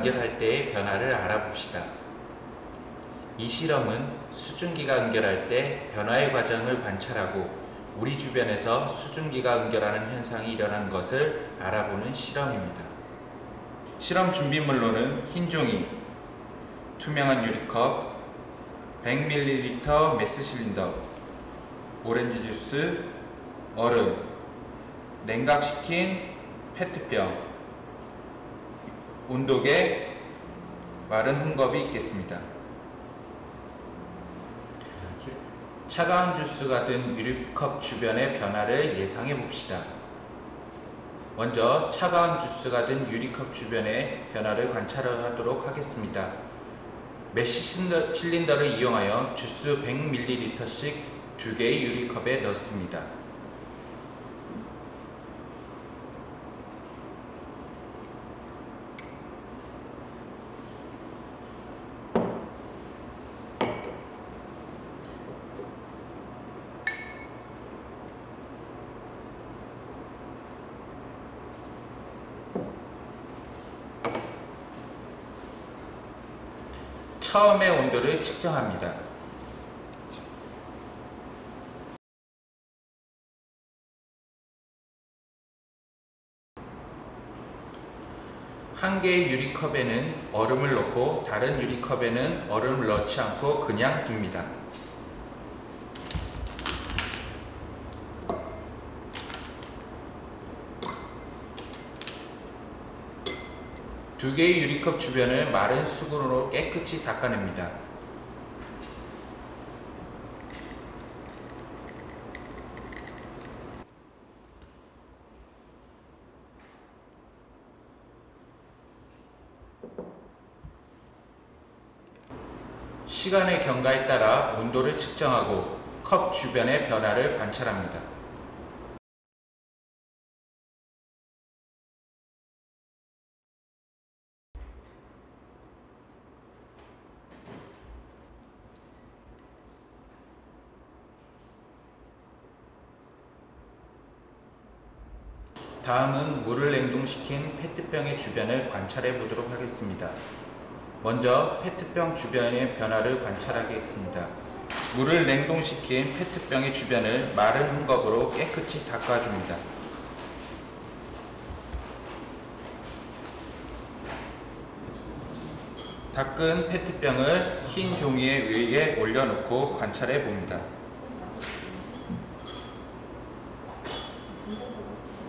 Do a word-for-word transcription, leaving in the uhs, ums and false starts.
응결할 때의 변화를 알아봅시다. 이 실험은 수증기가 응결할 때 변화의 과정을 관찰하고 우리 주변에서 수증기가 응결하는 현상이 일어나는 것을 알아보는 실험입니다. 실험 준비물로는 흰 종이, 투명한 유리컵, 백 밀리리터 메스 실린더, 오렌지 주스, 얼음, 냉각시킨 페트병, 온도계, 마른 헝겊이 있겠습니다. 차가운 주스가 든 유리컵 주변의 변화를 예상해 봅시다. 먼저 차가운 주스가 든 유리컵 주변의 변화를 관찰하도록 하겠습니다. 메쉬 실린더를 이용하여 주스 백 밀리리터씩 두 개의 유리컵에 넣습니다. 처음의 온도를 측정합니다. 한 개의 유리컵에는 얼음을 넣고 다른 유리컵에는 얼음을 넣지 않고 그냥 둡니다. 두 개의 유리컵 주변을 마른 수건으로 깨끗이 닦아냅니다. 시간의 경과에 따라 온도를 측정하고 컵 주변의 변화를 관찰합니다. 다음은 물을 냉동시킨 페트병의 주변을 관찰해 보도록 하겠습니다. 먼저 페트병 주변의 변화를 관찰하겠습니다. 물을 냉동시킨 페트병의 주변을 마른 헝겊으로 깨끗이 닦아줍니다. 닦은 페트병을 흰 종이 위에 올려놓고 관찰해 봅니다.